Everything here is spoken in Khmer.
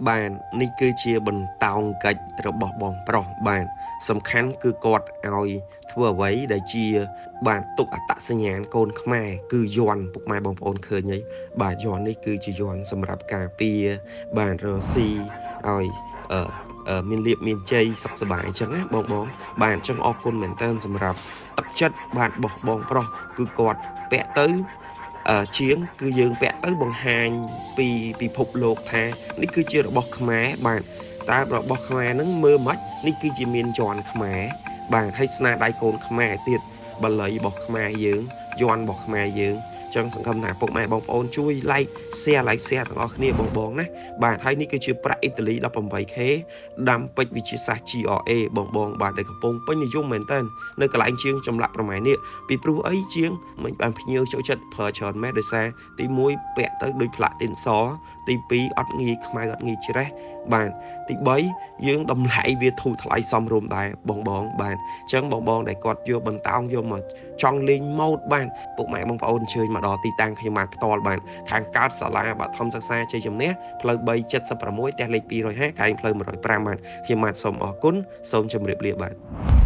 បាននេះគឺជាបន្តោងកិច្ចរបស់បងប្រុសបានសំខាន់គឺគាត់ឲ្យធ្វើអ្វីដែលជាបានទុកអត្តសញ្ញាណកូនខ្មែរគឺយន់ពុកម៉ែបងប្អូនឃើញហើយបាទយន់នេះគឺជាយន់សម្រាប់ការពារបានរស់ស៊ីឲ្យមានលៀបមានជ័យសុខសប្បាយអញ្ចឹងណាបងបាទអញ្ចឹងអរគុណមែនតើសម្រាប់ទឹកចិត្តបាទរបស់បងប្រុសគឺគាត់ពាក់ទៅជាងគឺយើងពាក់ទៅបង្ហាញពីពិភពលោកថានេះគឺជារបស់ខ្មែរបាទតើរបស់ខ្មែរហ្នឹងមើលមិននេះគឺជាមានជាន់ខ្មែរបាទហើយស្នាដៃកូនខ្មែរទៀតបល័យរបស់ខ្មែរយើងយន់របស់ខ្មែរយើងចឹងសង្ឃឹមថាពុកម៉ែបងប្អូនជួយ like share ទាំងអស់គ្នាបងណាបាទហើយនេះគឺជាប្រាក់អ៊ីតាលី 18K ដាំពេជ្រវិទ្យាសាស្ត្រ GRA បងបាទដែលកំពុងពេញនិយមមែនតើនៅកន្លែងជាងចម្លាក់ប្រម៉ែនេះពីព្រោះអីជាងមិនបានភ្ញៀវចូលចិត្តប្រើច្រើនម៉ែដោយសារទី1ពាក់ទៅដូចផ្លាកទីនសទី2អត់ងាយខ្មៅអត់ងាយច្រេះបាទទី3យើងតម្លៃវាធូរថ្លៃសមរម្យដែរបងបាទអញ្ចឹងបងដែលគាត់យកបន្តោងយកមកចង់លេងម៉ូដបាទពុកម៉ែបងប្អូនអញ្ជើញមកដល់ទីតាំងខ្ញុំបានផ្ទាល់បានខាងកើតសាលាបឋមសិក្សាជ័យជំនះផ្លូវ376ផ្ទះលេខ250កែងផ្លូវ105បាទខ្ញុំបាទសូមអរគុណសូមជម្រាបលាបាទ